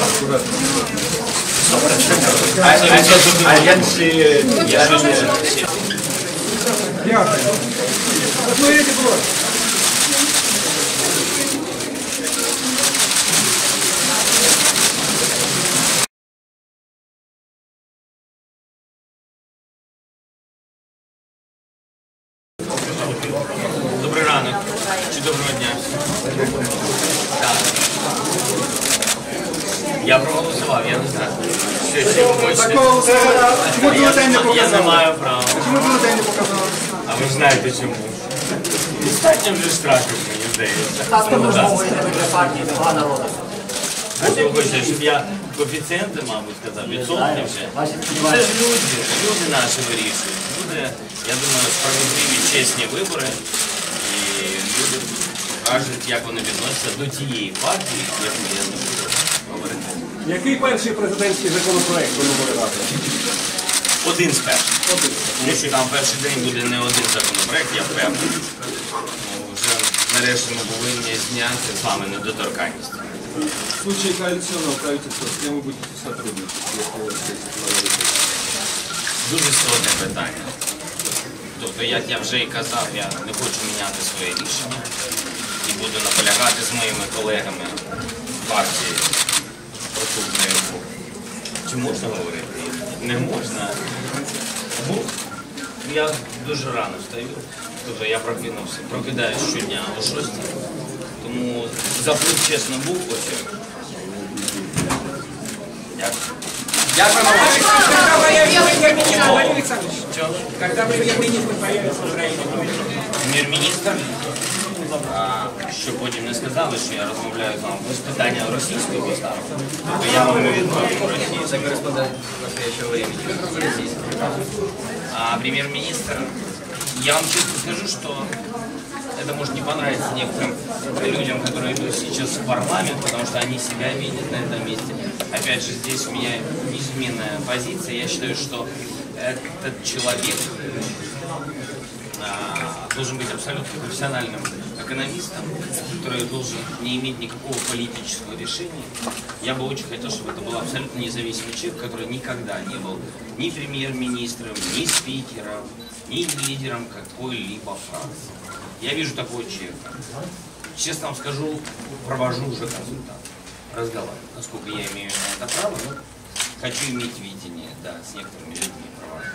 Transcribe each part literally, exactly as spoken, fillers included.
Альянси... Добрий ранок. Чи доброго дня? Так. Я проголосував, я не знаю. Що ще ви хочете? Чому бюлетень не показали? Я не маю права. Чому бюлетень не показали? А ви знаєте чому? Достатньо вже штрафів, мені здається. Ставте можливо для партії «Два народу». А що ви хочете, щоб я коефіцієнти, мабуть, сказав, відсотки вже? Це ж люди, люди наші вирішують. Буде, я думаю, справедливі, чесні вибори. І люди кажуть, як вони відносяться до тієї партії, яку я не буду говорити. Який перший президентський законопроект ви вибирати? Один з перших. Тому що там перший день буде не один законопроект, я впевнений. Вже нарешті ми повинні зняти з вами недоторканність. В случае коалиционного правительства с кем вы будете сотрудничать? Дуже складне питання. Тобто, як я вже і казав, я не хочу міняти своє рішення і буду наполягати з моїми колегами партії Наступної епохи. Чи можна говорити? Не можна. Бо я дуже рано встаю. Тобто я прокинувся, прокидаюсь щодня о шостій. Тому заплив, чесно, був ось. Дякую. Дякую вам. Когда прем'єр-міністр появиться в Україні? Прем'єр-міністр, що потім не сказали, що я розмовляю з вами без питання російської поставки. Тобто я вам не відповім російською. Це кореспондент настоящего времени. А премьер-министр, я вам честно скажу, что это может не понравиться некоторым людям, которые идут сейчас в парламент, потому что они себя видят на этом месте. Опять же, здесь у меня неизменная позиция. Я считаю, что этот человек должен быть абсолютно профессиональным экономистом, который должен не иметь никакого политического решения. Я бы очень хотел, чтобы это был абсолютно независимый человек, который никогда не был ни премьер-министром, ни спикером, ни лидером какой-либо фракции. Я вижу такого человека. Честно вам скажу, провожу уже консультацию, разговариваю, насколько я имею на это право, но хочу иметь видение, да, с некоторыми людьми провожу.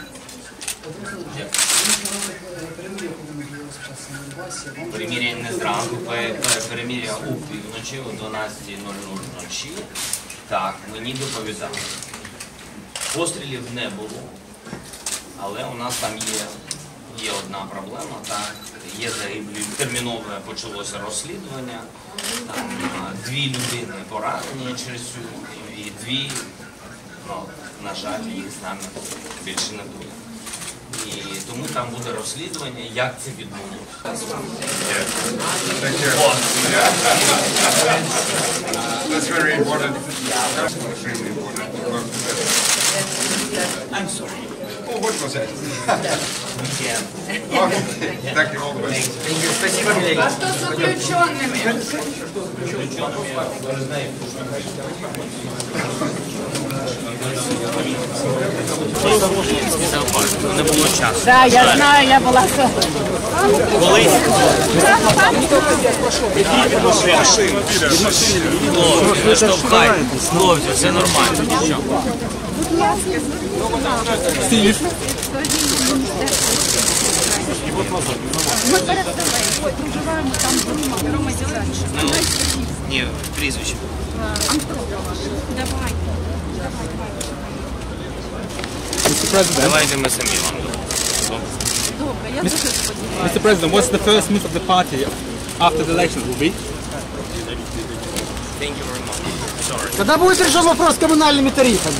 Приміряння зранку, перемір'я у півночі о дванадцятій нуль нуль вночі. Так, мені доповідали. Пострілів не було, але у нас там є, є одна проблема, так, є загиблі, термінове почалося розслідування, там дві людини поранені через цю, і дві, ну, на жаль, їх з нами більше не буде. І тому там буде розслідування, як це відбулося. That's very important. That's extremely important. I'm sorry. Oh, what was that? Yeah. Okay. Thank you. All the best. Спасибо, коллеги. А что с заключенными? Не було часу. Да, я знаю, я была... Колись. Хлопці, не штовхайтесь, хлопці, все нормально, нічого. Стиліст. Ми перед тобою проживаємо там дома, Рома Зеленський. Ні, прізвище. Антонова. Давай. Давайте ми самі вам дамо. Добре, я дуже сподіваюся. Mister President, what's the first move of the party after the elections will be? Thank you very much. Sorry. Когда будет решен вопрос с коммунальными тарифами?